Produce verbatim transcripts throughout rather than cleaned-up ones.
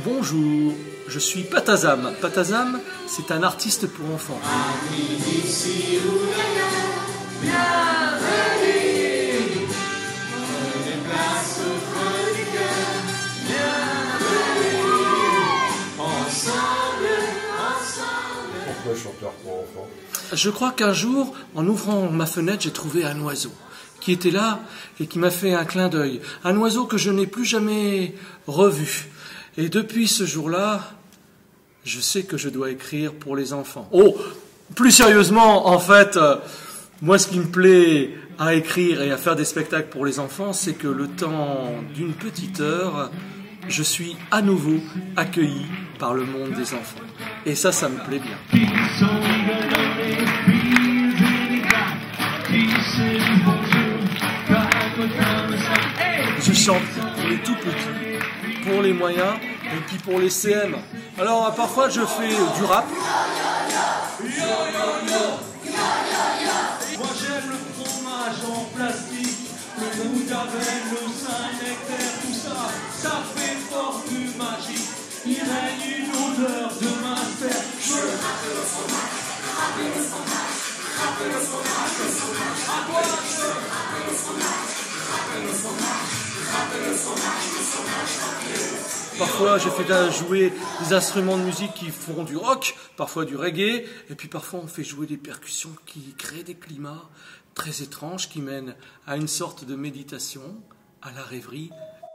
Bonjour, je suis Patazam. Patazam, c'est un artiste pour enfants. Pourquoi chanteur pour enfants? Je crois qu'un jour, en ouvrant ma fenêtre, j'ai trouvé un oiseau qui était là et qui m'a fait un clin d'œil. Un oiseau que je n'ai plus jamais revu. Et depuis ce jour-là, je sais que je dois écrire pour les enfants. Oh, plus sérieusement, en fait, euh, moi ce qui me plaît à écrire et à faire des spectacles pour les enfants, c'est que le temps d'une petite heure, je suis à nouveau accueilli par le monde des enfants. Et ça, ça me plaît bien. Je chante pour les tout petits, pour les moyens et puis pour les C M. Alors parfois je fais du rap. Moi j'aime le fromage en plastique, le goût d'avelle, le sein, nectaire, tout ça, ça fait fortune magique. Il règne une odeur de master. Je veux râper le fromage, râper le fromage, râper le fromage, le fromage. À quoi je veux râper le fromage, râper le fromage, râper le fromage, le fromage, râper. Parfois j'ai fait jouer des instruments de musique qui font du rock, parfois du reggae, et puis parfois on fait jouer des percussions qui créent des climats très étranges qui mènent à une sorte de méditation, à la rêverie.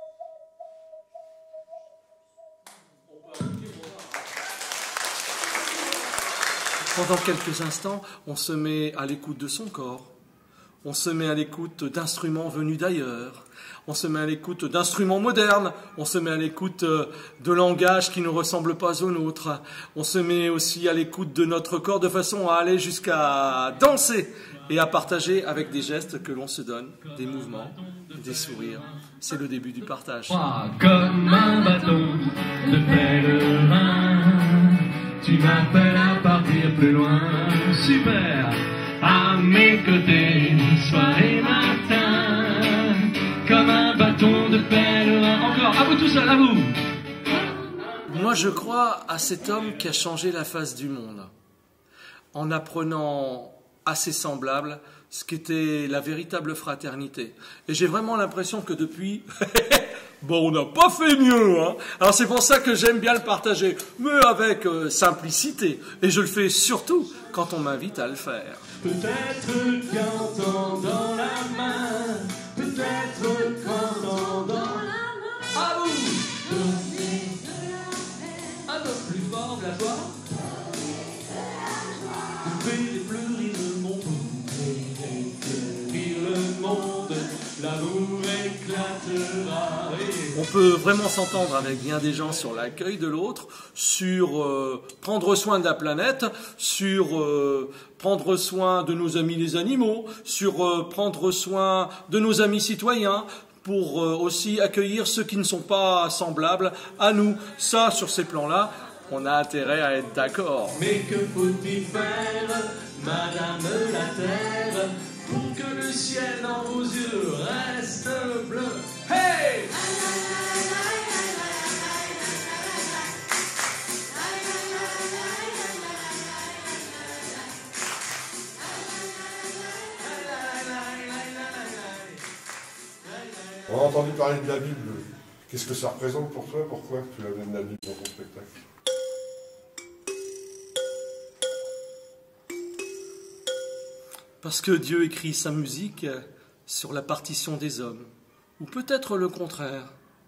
Pendant quelques instants, on se met à l'écoute de son corps, on se met à l'écoute d'instruments venus d'ailleurs, on se met à l'écoute d'instruments modernes, on se met à l'écoute de langages qui ne ressemblent pas aux nôtres, on se met aussi à l'écoute de notre corps de façon à aller jusqu'à danser et à partager avec des gestes que l'on se donne, des mouvements, des sourires. C'est le début du partage. Comme un bâton de pèlerin, tu m'appelles à partir plus loin. Super, à mes côtés, soir et matin, comme un bâton de pèlerin. Encore, à vous tout seul, à vous. Moi, je crois à cet homme qui a changé la face du monde, en apprenant à ses semblables ce qu'était la véritable fraternité. Et j'ai vraiment l'impression que depuis... Bon, on n'a pas fait mieux, hein. Alors c'est pour ça que j'aime bien le partager, mais avec euh, simplicité. Et je le fais surtout quand on m'invite à le faire. Peut-être qu'un temps dans la main, peut-être qu'un temps dans la main. À vous. Un peu plus fort de la joie. Vous faites fleurir le monde, fleurir le monde, l'amour éclatera. On peut vraiment s'entendre avec bien des gens sur l'accueil de l'autre, sur euh, prendre soin de la planète, sur euh, prendre soin de nos amis les animaux, sur euh, prendre soin de nos amis citoyens, pour euh, aussi accueillir ceux qui ne sont pas semblables à nous. Ça, sur ces plans-là, on a intérêt à être d'accord. Mais que faut-il faire, Madame la Terre, pour que le ciel dans vos yeux reste bleu? Hey! On a entendu parler de la Bible. Qu'est-ce que ça représente pour toi? Pourquoi tu amènes la Bible dans ton spectacle? Parce que Dieu écrit sa musique sur la partition des hommes, ou peut-être le contraire.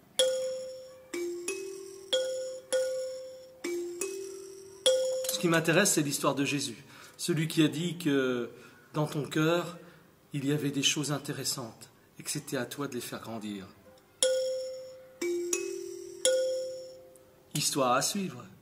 Ce qui m'intéresse, c'est l'histoire de Jésus, celui qui a dit que dans ton cœur, il y avait des choses intéressantes et que c'était à toi de les faire grandir. Histoire à suivre.